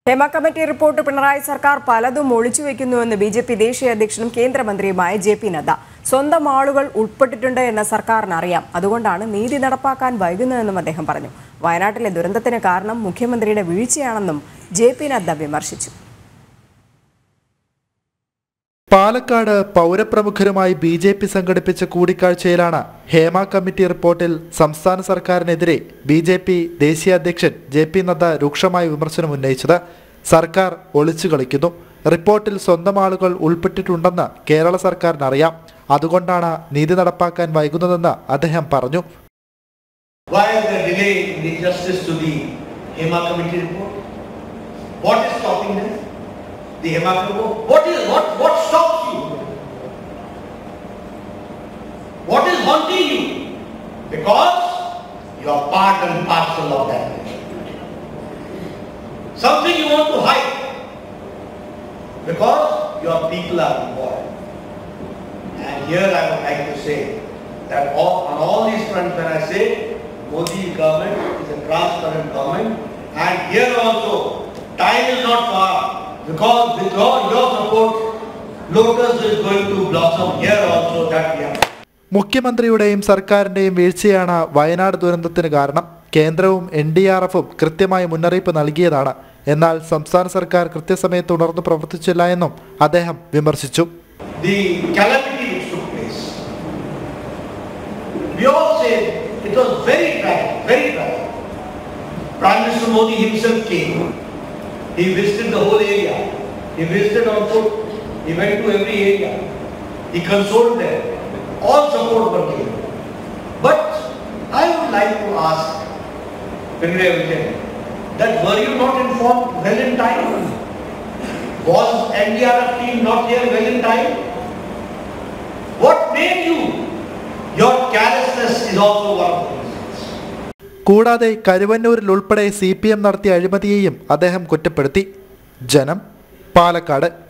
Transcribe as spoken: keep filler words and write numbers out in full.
Hema committee report Pinarayi സർക്കാർ പലതും ഒളിച്ചുവെക്കുന്നുവെന്ന് B J P ദേശീയ അധ്യക്ഷനും കേന്ദ്രമന്ത്രിയുമായ ജെ പി നദ്ദ. സ്വന്തം ആളുകൾ ഉൾപ്പെട്ടിട്ടുണ്ട് എന്ന സർക്കാരിന് അറിയാം. അതുകൊണ്ടാണ് നീതി നടപ്പാക്കാൻ വൈകുന്നതെന്നും അദ്ദേഹം പറഞ്ഞു. വയനാട്ടിലെ ദുരന്തത്തിന് കാരണം മുഖ്യമന്ത്രിയുടെ വീഴ്ചയാണെന്നും ജെ പി നദ്ദ വിമർശിച്ചു. പാലക്കാട് പൗരപ്രമുഖരുമായി ബി ജെ പി സംഘടിപ്പിച്ച കൂടിക്കാഴ്ചയിലാണ് ഹേമ കമ്മിറ്റി റിപ്പോർട്ടിൽ സംസ്ഥാന സർക്കാരിനെതിരെ ബി ജെ പി ദേശീയ അധ്യക്ഷൻ ജെ പി നദ്ദ രൂക്ഷമായ വിമർശനം ഉന്നയിച്ചത്. സർക്കാർ ഒളിച്ചു കളിക്കുന്നു, റിപ്പോർട്ടിൽ സ്വന്തം ആളുകൾ ഉൾപ്പെട്ടിട്ടുണ്ടെന്ന് കേരള സർക്കാരിനറിയാം, അതുകൊണ്ടാണ് നീതി നടപ്പാക്കാൻ വൈകുന്നതെന്ന് അദ്ദേഹം പറഞ്ഞു. The Hema report. What is what what stops you? What is haunting you? Because you are part and parcel of that. Something you want to hide because your people are involved. And here I would like to say that all, on all these fronts, when I say Modi government is a transparent government, and here also time is not far. Because with your, your support, Lotus is going to blossom here also that year. മുഖ്യമന്ത്രിയുടെയും സർക്കാരിന്റെയും വീഴ്ചയാണ് വയനാട് ദുരന്തത്തിന് കാരണം. കേന്ദ്രവും N D R എഫും കൃത്യമായ മുന്നറിയിപ്പ് നൽകിയതാണ്. എന്നാൽ സംസ്ഥാന സർക്കാർ കൃത്യസമയത്ത് ഉണർന്നു പ്രവർത്തിച്ചില്ല എന്നും അദ്ദേഹം വിമർശിച്ചു. The calamity which took place, we all said it was very tragic, very tragic. Prime Minister Modi himself came. He visited the whole area. He visited on foot. He went to every area. He consoled them. All support were given. But I would like to ask Pinarayi Vijayan that were you not informed well in time? Was N D R F team not here well in time? What made you? Your carelessness is also one of them. കൂടാതെ കരുവന്നൂരിൽ ഉൾപ്പെടെ C P M നടത്തിയ അഴിമതിയെയും അദ്ദേഹം കുറ്റപ്പെടുത്തി. ജനം, പാലക്കാട്.